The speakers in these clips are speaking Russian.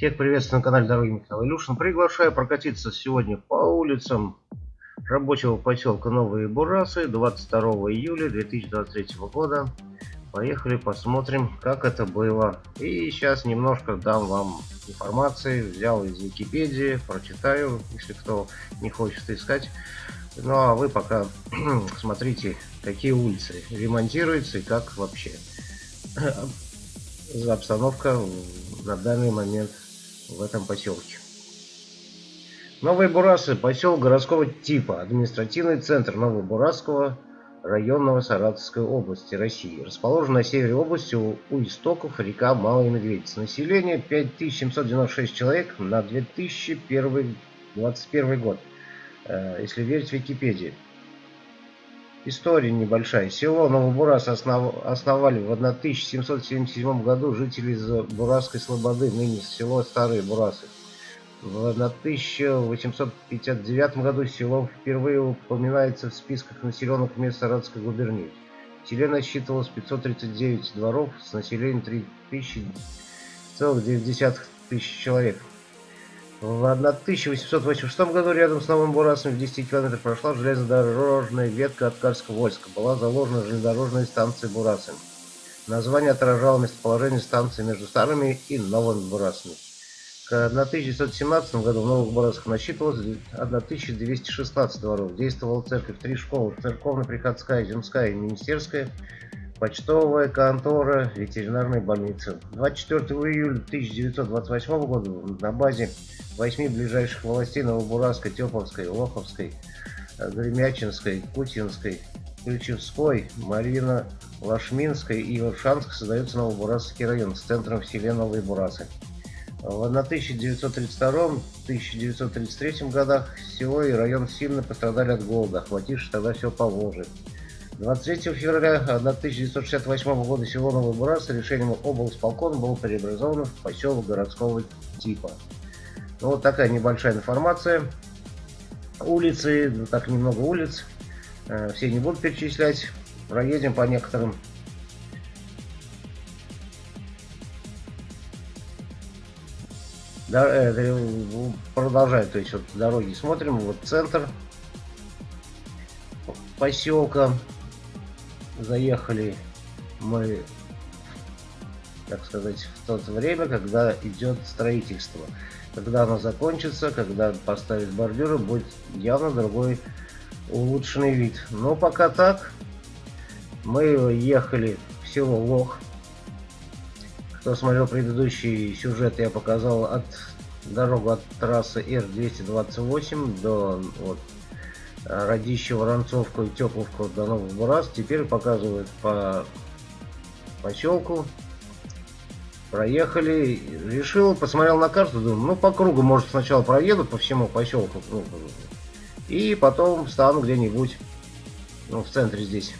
Всех приветствую на канале Дороги Михаил Илюшин. Приглашаю прокатиться сегодня по улицам рабочего поселка Новые Бурасы 22 июля 2023 года. Поехали, посмотрим, как это было. И сейчас немножко дам вам информации. Взял из Википедии, прочитаю, если кто не хочет искать. Ну а вы пока смотрите, какие улицы ремонтируются и как вообще обстановка на данный момент в этом поселке. Новые Бурасы — поселок городского типа, административный центр Новобурасского района Саратовской области, России. Расположен на севере области у истоков река Малая Медведица. Население 5796 человек на 2021 год, если верить Википедии. История небольшая. Село Новобурас основали в 1777 году жители из Бурасской Слободы, ныне село Старые Бурасы. В 1859 году село впервые упоминается в списках населенных мест Саратовской губернии. В селе насчитывалось 539 дворов с населением 30,9 тысяч человек. В 1886 году рядом с Новым Бурасом в 10 километрах прошла железнодорожная ветка Аткарско-Вольска. Была заложена железнодорожная станция Бурасы. Название отражало местоположение станции между Старыми и Новыми Бурасами. К 1917 году в Новых Бурасах насчитывалось 1216 дворов. Действовала церковь, 3 школы: церковно-приходская, земская и министерская, почтовая контора, ветеринарная больница. 24 июля 1928 года на базе 8 ближайших властей Новобурасской, Тепловской, Лоховской, Гремячинской, Кутинской, Ключевской, Марьино-Лашминской и Ившанской создается Новобурасский район с центром в селе Новые Бурасы. В 1932-1933 годах село и район сильно пострадали от голода, охватившего тогда все Поволжье. 23 февраля 1968 года село Новые Бурасы решением облсполкома было преобразовано в поселок городского типа. Ну, вот такая небольшая информация. Улицы, ну, так немного улиц, все не буду перечислять, проедем по некоторым. Продолжаем, то есть вот дороги смотрим, вот центр поселка. Заехали мы, так сказать, в то время, когда идет строительство. Когда оно закончится, когда поставят бордюры, будет явно другой улучшенный вид. Но пока так. Мы ехали в село Лох. Кто смотрел предыдущий сюжет, я показал дорогу от трассы Р-228 до Радищево, Воронцовку и Тепловку до Новых Бурас. Теперь показывают по поселку. Проехали, посмотрел на карту, думаю, ну по кругу, может, сначала проеду по всему поселку, и потом встану где-нибудь, в центре здесь,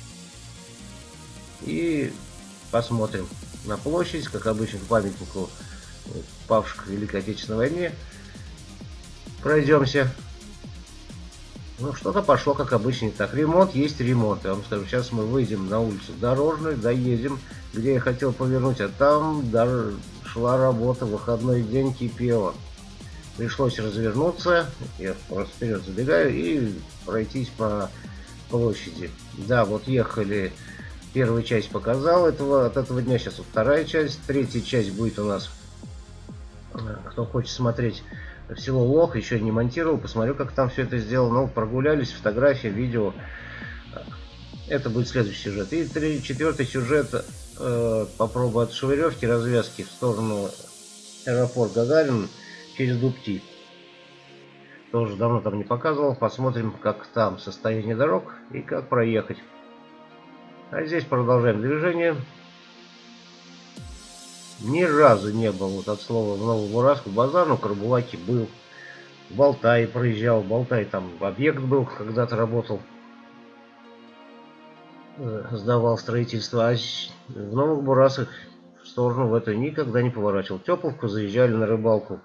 и посмотрим на площадь, как обычно, к памятнику павших в Великой Отечественной войне. Пройдемся. Что-то пошло, как обычно, не так. Ремонт есть ремонт. Я вам скажу, сейчас мы выйдем на улицу Дорожную, доедем, где я хотел повернуть, а там даже шла работа, выходной день кипела. Пришлось развернуться, я просто вперед забегаю и пройтись по площади. Да, вот ехали, первая часть показал от этого дня, сейчас вот вторая часть, третья часть будет у нас, кто хочет смотреть, в село Лох, еще не монтировал, посмотрю, как там все это сделано. Прогулялись, фотография, видео. Это будет следующий сюжет. И четвертый сюжет, попробую от Шевыревки развязки в сторону аэропорт Гагарин через Дубки. Тоже давно там не показывал. Посмотрим, как там состояние дорог и как проехать. А здесь продолжаем движение. Ни разу не был вот от слова в Новобураску базар, но в Карабулаке был. В Болтае проезжал. В Болтае там объект был, когда-то работал. Сдавал строительство. А в Новых Бурасах в сторону в эту никогда не поворачивал. Тепловку заезжали на рыбалку.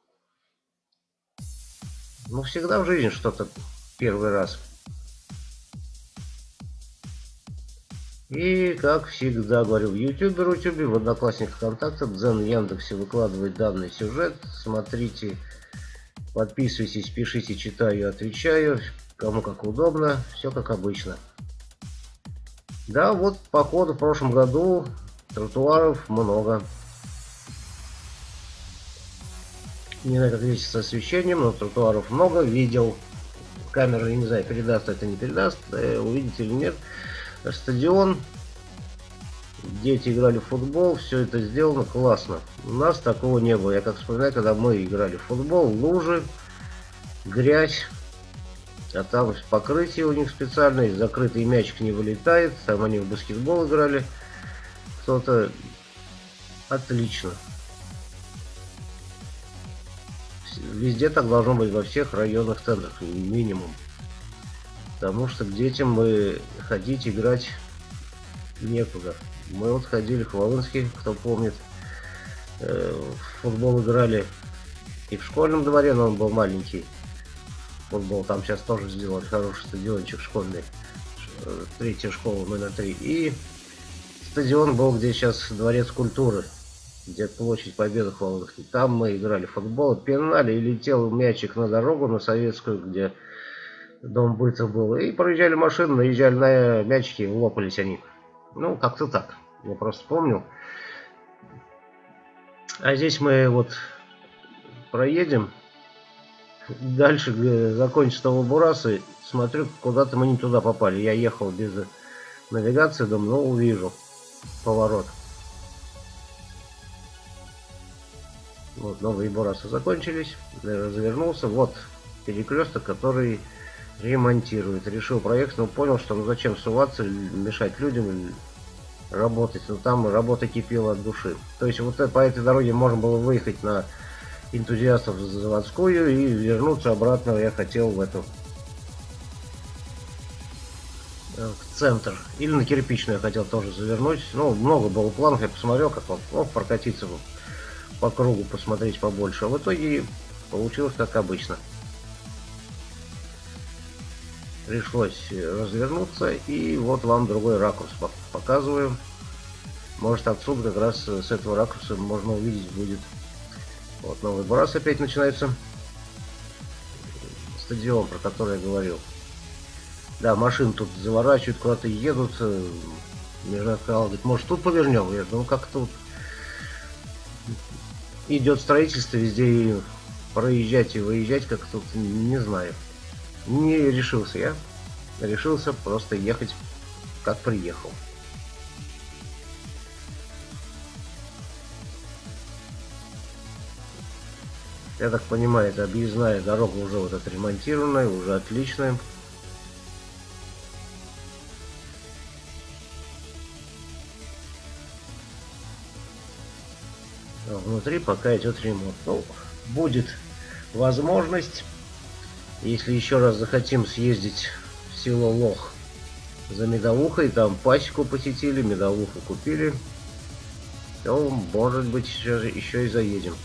Всегда в жизни что-то первый раз. И, как всегда говорю, в Рутюбе, в Одноклассниках, ВКонтакте, Дзен, Яндексе выкладывает данный сюжет. Смотрите, подписывайтесь, пишите, читаю, отвечаю. Кому как удобно, все как обычно. Да, вот, походу, в прошлом году тротуаров много. Не знаю, как здесь с освещением, но тротуаров много. Видел. Камера, не знаю, передаст это, не передаст. Увидите или нет. Стадион. Дети играли в футбол. Все это сделано классно. У нас такого не было. Я как вспоминаю, когда мы играли в футбол. Лужи, грязь. А там покрытие у них специальное. Закрытый мячик не вылетает. Там они в баскетбол играли. Кто-то... Отлично. Везде так должно быть, во всех районных центрах, минимум. Потому что к детям мы ходить, играть некуда. Мы вот ходили в Хвалынске, кто помнит, в футбол играли и в школьном дворе, но он был маленький. Футбол там сейчас тоже сделали хороший стадиончик школьный. Третья школа, номер 3. И стадион был, где сейчас Дворец культуры, где площадь Победы Хвалынский. Там мы играли в футбол, пинали, и летел мячик на дорогу, на Советскую, где дом быта был. И проезжали машины, наезжали на мячики, лопались они. Ну, как-то так. Я просто помню. А здесь мы вот проедем. Дальше закончится Бурасы. Смотрю, куда-то мы не туда попали. Я ехал без навигации, думаю, ну, увижу поворот. Вот, новые Бурасы закончились. Развернулся. Вот перекресток, который ремонтирует. Решил проехать, но понял, что ну зачем суваться, мешать людям работать. Но там работа кипела от души. То есть вот по этой дороге можно было выехать на Энтузиастов заводскую и вернуться обратно. Я хотел в эту в центр. Или на Кирпичную я хотел тоже завернуть. Ну, много было планов. Я посмотрел, как он прокатиться по кругу, посмотреть побольше. А в итоге получилось как обычно. Пришлось развернуться, и вот вам другой ракурс показываю. Может, отсюда как раз с этого ракурса можно увидеть будет. Вот новый Бурас опять начинается. Стадион, про который я говорил. Да, машины тут заворачивают, куда-то едут. Между сказал, говорит, может тут повернем? Я думаю, как тут идет строительство везде, и проезжать и выезжать, как тут, не знаю. Не решился я. Решился просто ехать, как приехал. Я так понимаю, это объездная дорога уже вот отремонтированная, уже отличная. А внутри пока идет ремонт. Ну, будет возможность, если еще раз захотим съездить в село Лох за медовухой, там пасеку посетили, медовуху купили, то, может быть, еще и заедем.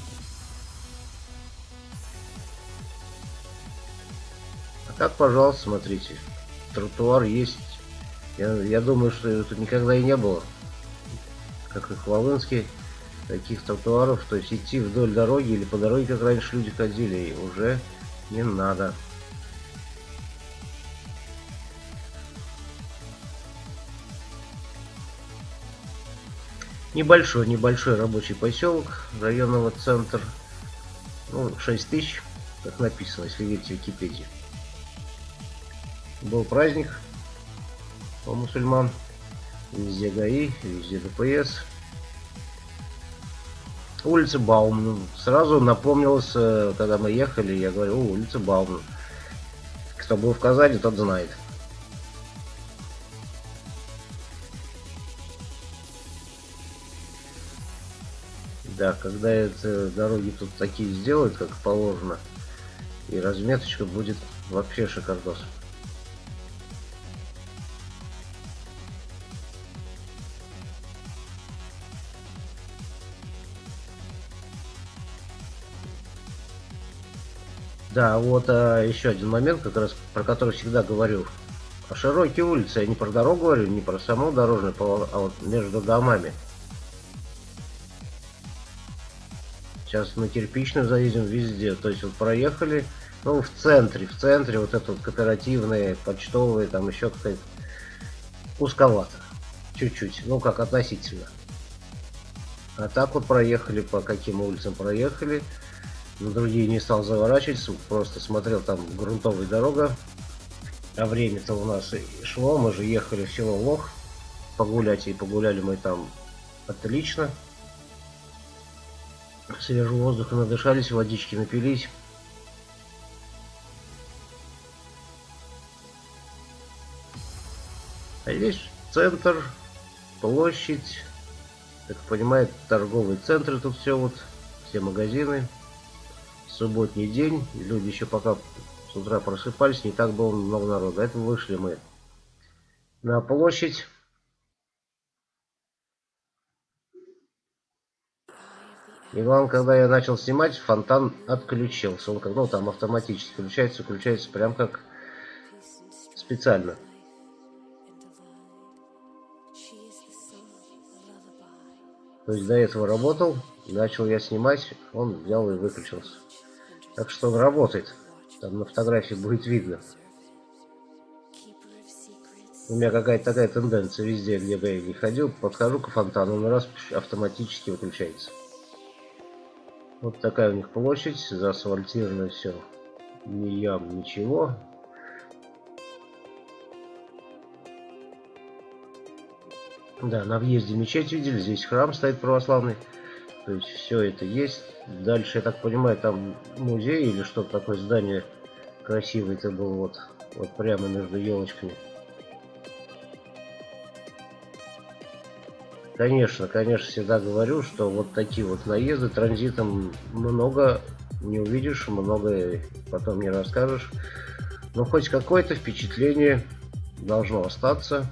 А так, пожалуйста, смотрите, тротуар есть. Я думаю, что тут никогда и не было, как и в Хвалынске, таких тротуаров. То есть идти вдоль дороги или по дороге, как раньше люди ходили, и уже не надо. Небольшой рабочий поселок районного центра. Ну, 6000, как написано, если верить Википедии. Был праздник у мусульман. Везде ГАИ, везде ДПС. Улица Баумна. Сразу напомнилось, когда мы ехали, я говорю, улица Баумна. Кто был в Казани, тот знает. Да, когда это дороги тут такие сделают, как положено, и разметочка будет вообще шикардос. Да, вот еще один момент, как раз про который всегда говорю. А широкие улицы, я не про дорогу говорю, не про само дорожное полотно, а вот между домами. Сейчас на Кирпичную заедем везде. То есть вот проехали, ну, в центре вот это вот кооперативные, почтовые, там еще какая-то узковато. Чуть-чуть, ну как относительно. А так вот проехали, по каким улицам проехали. На другие не стал заворачивать, просто смотрел, там грунтовая дорога. А время-то у нас и шло, мы же ехали в село Лох погулять, и погуляли мы там отлично. Свежего воздуха надышались, водички напились. А здесь центр, площадь, так понимаю, торговые центры, тут все вот, все магазины. Субботний день, люди еще пока с утра просыпались, не так было много народа. Это вышли мы на площадь. И главное, когда я начал снимать, фонтан отключился. Он как, ну, там автоматически включается прям как специально. То есть до этого работал, начал я снимать, он взял и выключился. Так что он работает. Там на фотографии будет видно. У меня какая-то такая тенденция везде, где бы я не ходил, подхожу к фонтану, он раз автоматически выключается. Вот такая у них площадь, заасфальтировано все. Ни ям, ничего. Да, на въезде мечеть видели, здесь храм стоит православный. То есть все это есть. Дальше, я так понимаю, там музей или что-то такое, здание красивое это было вот прямо между елочками. Конечно, всегда говорю, что вот такие вот наезды транзитом много не увидишь, много потом не расскажешь. Но хоть какое-то впечатление должно остаться.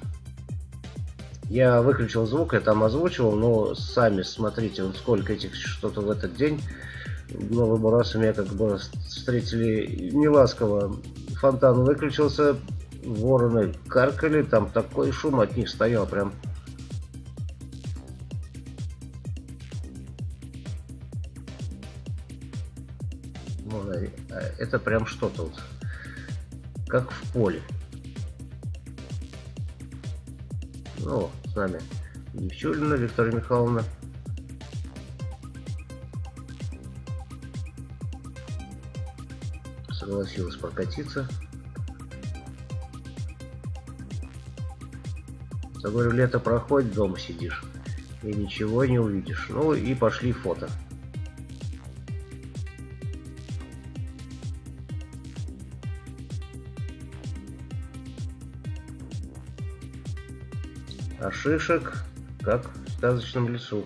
Я выключил звук, я там озвучивал, но сами смотрите, вот сколько этих что-то в этот день. Новый раз меня как бы встретили неласково. Фонтан выключился, вороны каркали, там такой шум от них стоял прям. Это прям что-то вот, как в поле. Ну, с нами Девчулина Виктория Михайловна. Согласилась прокатиться. Я говорю, лето проходит, дома сидишь и ничего не увидишь. Ну и пошли фото. А шишек, как в сказочном лесу.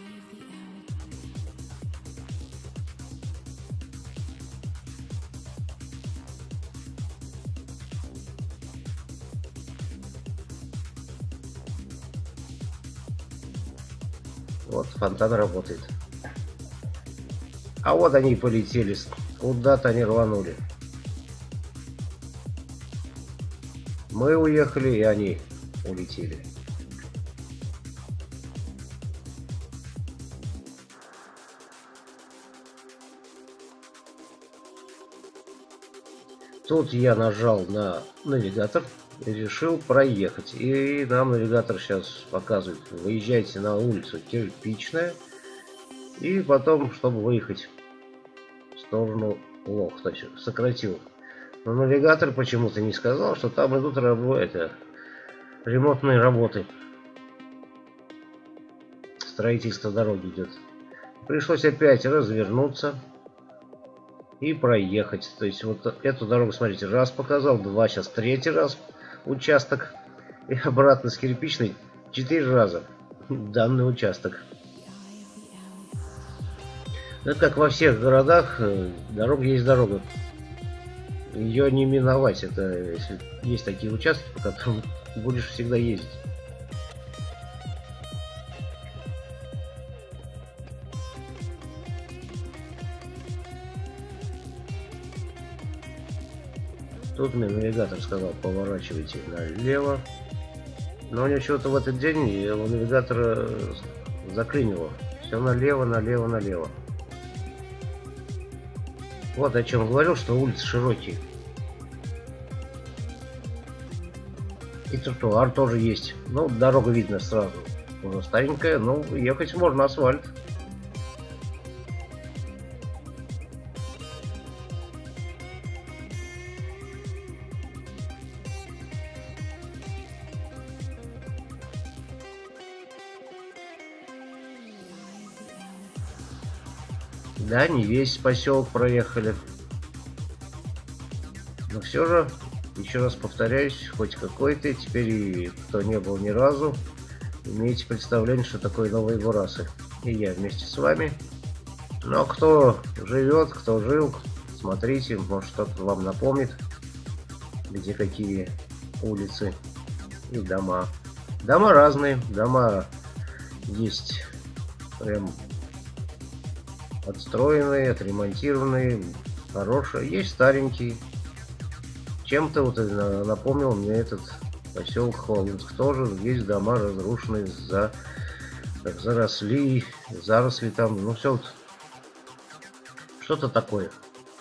Вот, фонтан работает. А вот они и полетели. Куда-то они рванули. Мы уехали, и они улетели. Тут я нажал на навигатор и решил проехать. И нам навигатор сейчас показывает. Выезжайте на улицу Кирпичная. И потом, чтобы выехать в сторону Лох, то есть сократил. Но навигатор почему-то не сказал, что там идут ремонтные работы. Строительство дороги идет. Пришлось опять развернуться и проехать. То есть вот эту дорогу, смотрите, раз показал, два, сейчас третий раз участок. И обратно с Кирпичной 4 раза данный участок. Это как во всех городах, дорога есть дорога. Ее не миновать. Это если есть такие участки, по которым будешь всегда ездить. Тут мне навигатор сказал, поворачивайте налево. Но у него чего-то в этот день у навигатора заклинило. Все налево, налево, налево. Вот о чем говорил, что улицы широкие. И тротуар тоже есть. Ну, дорога видно сразу. Уже старенькая, но ехать можно, асфальт. Да, не весь поселок проехали. Но все же, еще раз повторяюсь, хоть какой-то, теперь и кто не был ни разу, имеете представление, что такое Новые Бурасы. И я вместе с вами. Но кто живет, кто жил, смотрите, может что-то вам напомнит, где какие улицы и дома. Дома разные, дома есть прям отстроенные, отремонтированные, хорошие, есть старенькие. Чем-то вот напомнил мне этот поселок Хвалынск. Тоже есть дома разрушенные, заросли там, ну все вот что-то такое.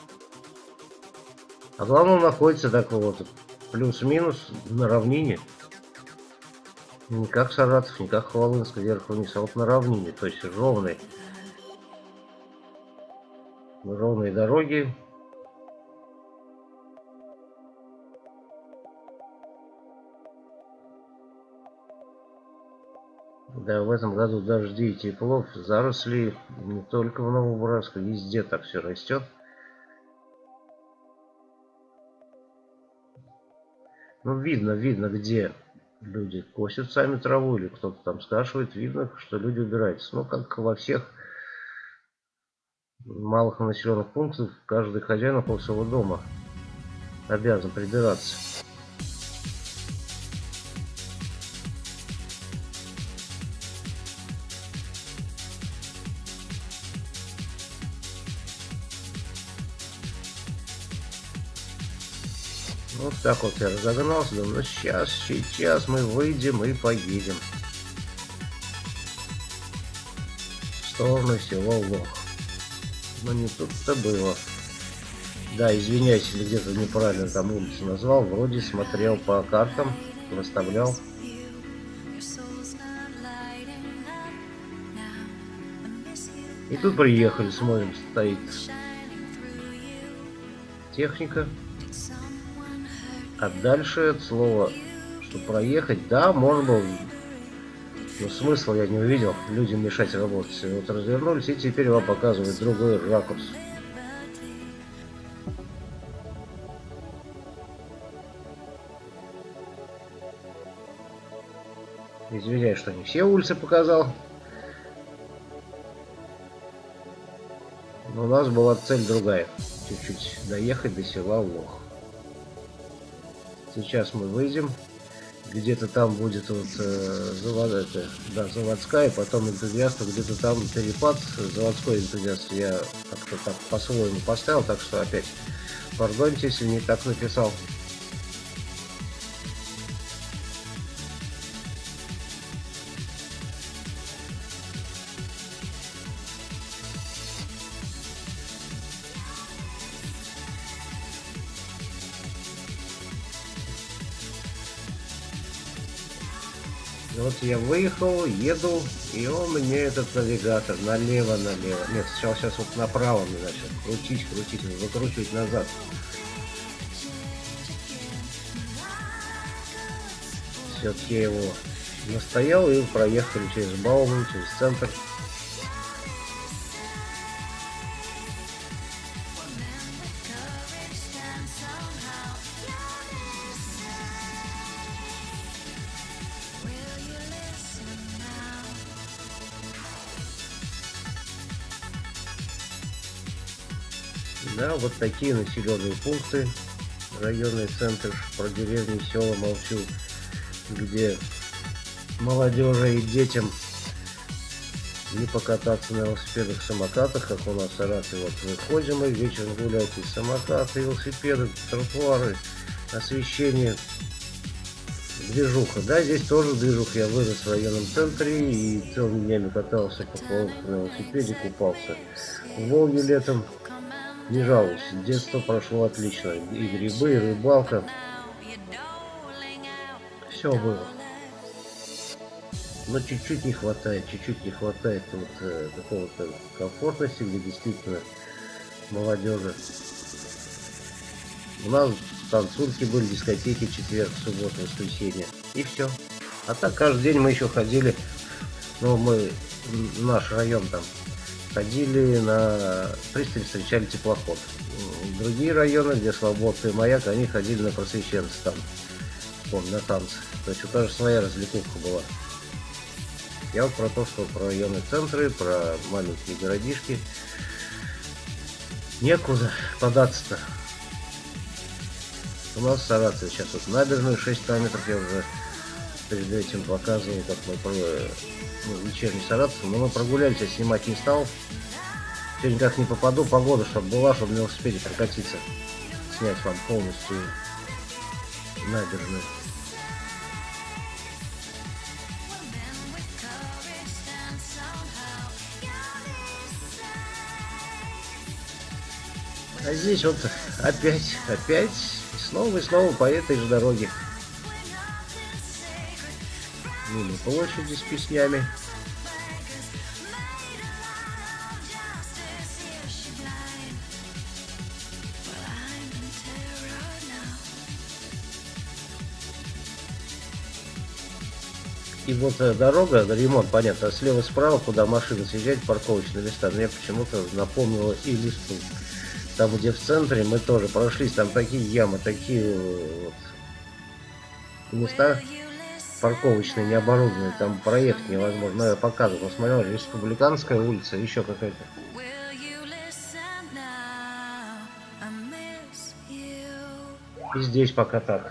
А главное, он находится так вот плюс-минус на равнине. Не как Саратов, не как Хвалынск, вверх-вниз, а вот на равнине, то есть ровные дороги. Да, в этом году дожди и тепло, заросли не только в Новобураске, везде так все растет. Ну, видно, где люди косят сами траву или кто-то там скашивает, видно, что люди убираются. Ну, как во всех малых населенных пунктах, каждый хозяин около своего дома обязан прибираться. Вот так вот я разогнался, думаю, ну сейчас мы выйдем и поедем в сторону села Лох. Но не тут-то было. Да, извиняюсь, если где-то неправильно там улицу назвал, вроде смотрел по картам, выставлял. И тут приехали, смотрим, стоит техника. А дальше от слова, что проехать, да, можно было, но смысла я не увидел, людям мешать работать. Вот развернулись, и теперь вам показывают другой ракурс. Извиняюсь, что не все улицы показал. Но у нас была цель другая. Чуть-чуть доехать до села Лох. Сейчас мы выйдем. Где-то там будет вот заводская, потом энтузиаст, где-то там перепад. Заводской энтузиаст я как-то так по-своему поставил, так что опять пардоньте, если не так написал. Вот я выехал, еду, и он мне этот навигатор налево. Нет, сейчас вот направо мне начал крутить, выкручивать назад. Все-таки я его настоял и проехали через Бауман, через центр. Да, вот такие населенные пункты, районный центр, про деревни, села молчу, где молодежи и детям не покататься на велосипедах, самокатах, как у нас в Саратове. Вот выходим и вечером гулять, и самокаты, и велосипеды, тротуары, освещение. Движуха, да, здесь тоже движуха. Я вырос в районном центре и целыми днями катался по на велосипеде, купался в Волге летом. Не жалуюсь, детство прошло отлично. И грибы, и рыбалка. Все было. Но чуть-чуть не хватает вот какого-то комфортности, где действительно молодежи. У нас танцульки были, дискотеки, четверг, суббота, воскресенье. И все. А так каждый день мы еще ходили, ну мы, наш район там, ходили на пристань, встречали теплоход. Другие районы, где Свободка и Маяк, они ходили на Просвещенство там, помню, на танцы. То есть у каждого своя развлекуха была. Я вот про то, что про районные центры, про маленькие городишки. Некуда податься-то. У нас в Саратове сейчас вот набережную 6 километров, я уже перед этим показывал, как мы вечерний Саратов, но мы прогулялись, я снимать не стал. Сегодня никак не попаду, погода, чтобы была, чтобы на велосипеде прокатиться, снять вам полностью набережную. А здесь вот опять, снова и снова по этой же дороге. Мимо площади с песнями. И вот дорога, ремонт, понятно, слева справа, куда машины съезжать, парковочные места, мне почему-то напомнило и Листву. Там, где в центре, мы тоже прошлись, там такие ямы, такие вот места парковочные, необорудованные, там проехать невозможно. Но я показывал, посмотрел, Республиканская улица, еще какая-то. И здесь пока так.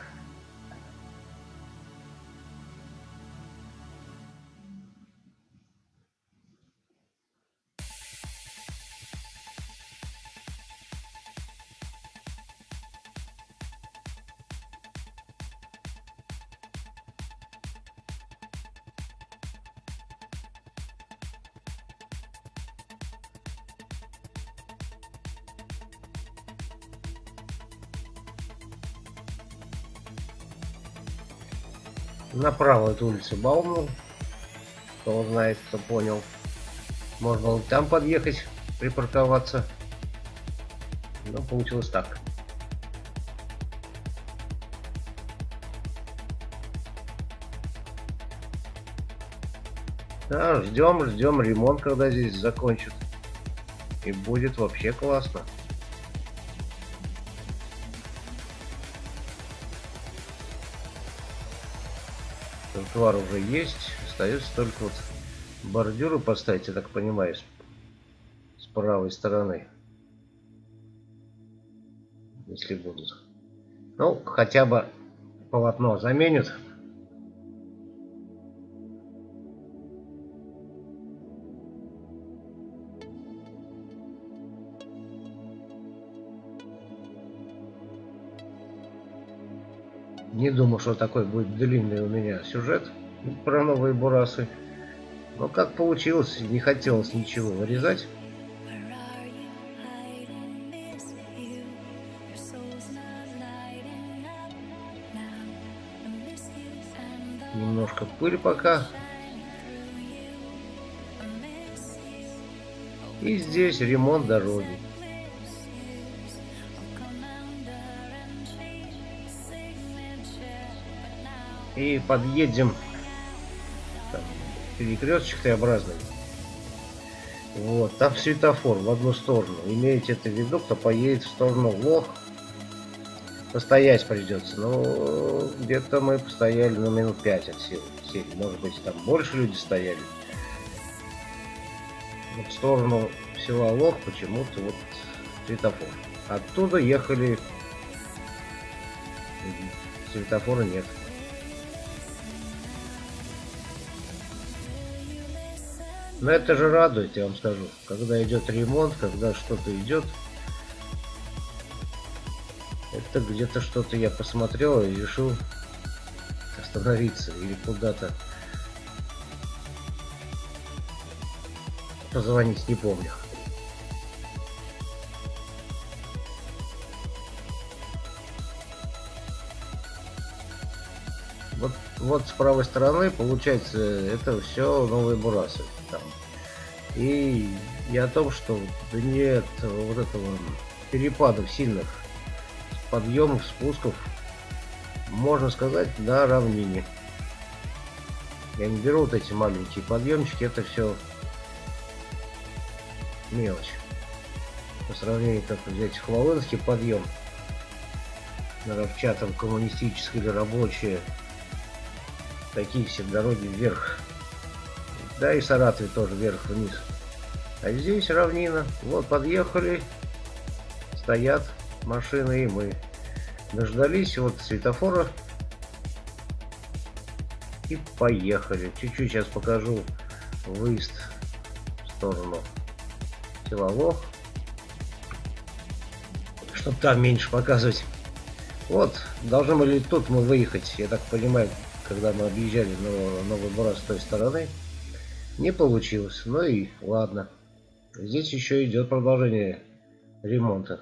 Направо эту улицу Баумну. Кто знает, кто понял. Можно вот там подъехать, припарковаться. Но получилось так. Да, ждем ремонт, когда здесь закончат. И будет вообще классно. Тротуар уже есть, остается только вот бордюры поставить, я так понимаю, с правой стороны, если будут. Ну, хотя бы полотно заменят. Не думал, что такой будет длинный у меня сюжет про новые бурасы. Но как получилось, не хотелось ничего вырезать. Немножко пыль пока. И здесь ремонт дороги. И подъедем, там, перекресточек Т-образный. Вот, там светофор в одну сторону. Имеете это в виду, кто поедет в сторону Лох, постоять придется. Ну, где-то мы постояли на минут 5 от силы. Может быть, там больше люди стояли. Вот в сторону села Лох почему-то вот светофор. Оттуда ехали, светофора нет. Но это же радует, я вам скажу. Когда идет ремонт, когда что-то идет, это где-то что-то я посмотрел и решил остановиться или куда-то позвонить, не помню. Вот с правой стороны получается это все новые бурасы там. И я о том, что нет вот этого перепадов сильных подъемов, спусков, можно сказать, на равнине. Я не беру вот эти маленькие подъемчики, это все мелочь. По сравнению, как взять Хвалынский подъем, Наровчатом, коммунистической или рабочие, такие все дороги вверх. Да и Саратове тоже вверх-вниз. А здесь равнина. Вот подъехали, стоят машины, и мы дождались вот светофора и поехали. Чуть-чуть сейчас покажу выезд в сторону села Лох, чтобы там меньше показывать. Вот, должны были тут мы выехать, я так понимаю, когда мы объезжали Новый Бурас с той стороны. Не получилось, ну и ладно. Здесь еще идет продолжение ремонта.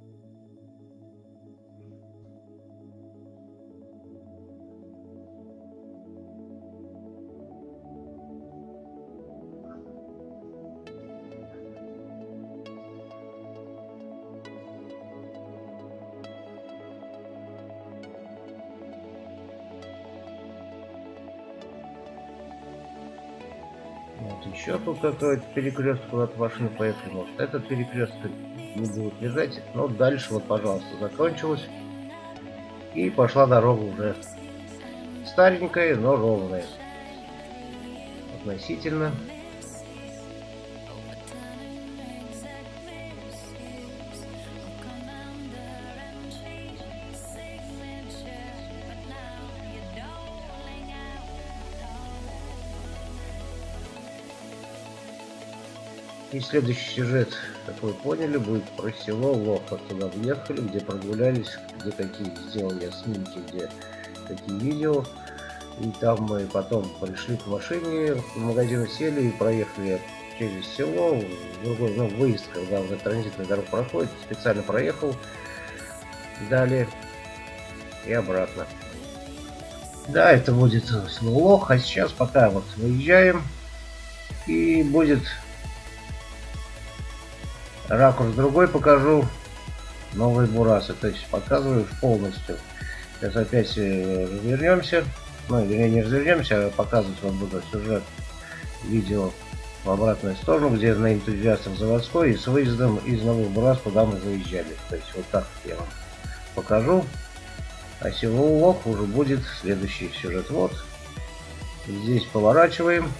Вот еще тут какой-то перекресток, куда-то машины поехали. Может, этот перекресток не будет лежать. Но дальше вот, пожалуйста, закончилось. И пошла дорога уже старенькая, но ровная. Относительно. И следующий сюжет, как вы поняли, будет про село Лох. Туда въехали, где прогулялись, где какие сделал я снимки, где какие видео. И там мы потом пришли к машине, в магазин сели и проехали через село. Другой, выезд, когда уже транзитная дорога проходит, специально проехал. Далее и обратно. Да, это будет село Лох. А сейчас пока вот выезжаем. И будет... ракурс другой покажу. Новые бурасы, то есть показываю полностью. Сейчас опять развернемся. Ну, вернее, не развернемся, а показывать вам буду сюжет видео в обратную сторону, где на энтузиастах заводской и с выездом из Новых Бурас, куда мы заезжали. То есть вот так я вам покажу. А село Лох уже будет следующий сюжет. Вот. Здесь поворачиваем.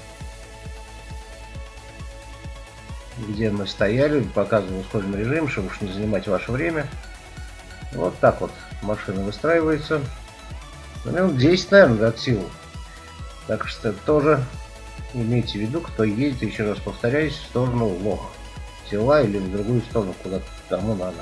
Где мы стояли, показываю в ускоренном режиме, чтобы уж не занимать ваше время. Вот так вот машина выстраивается. Минут 10, наверное, от силы. Так что тоже имейте в виду, кто едет, еще раз повторяюсь, в сторону Лох. Села или в другую сторону, куда кому надо.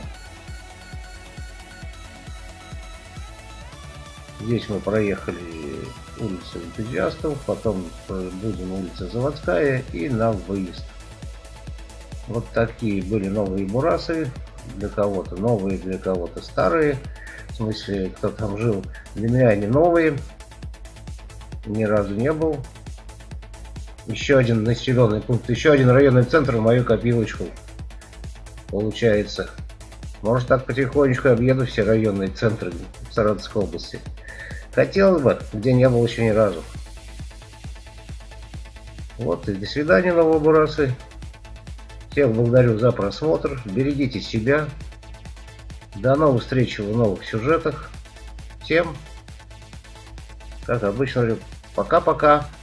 Здесь мы проехали улицу энтузиастов, потом будем улица Заводская и на выезд. Вот такие были новые бурасы. Для кого-то новые, для кого-то старые. В смысле, кто там жил. Для меня они новые. Ни разу не был. Еще один населенный пункт. Еще один районный центр в мою копилочку. Получается. Может, так потихонечку объеду все районные центры в Саратовской области. Хотелось бы, где не был еще ни разу. Вот и до свидания, новые бурасы. Всех благодарю за просмотр. Берегите себя. До новых встреч в новых сюжетах. Всем, как обычно, пока-пока.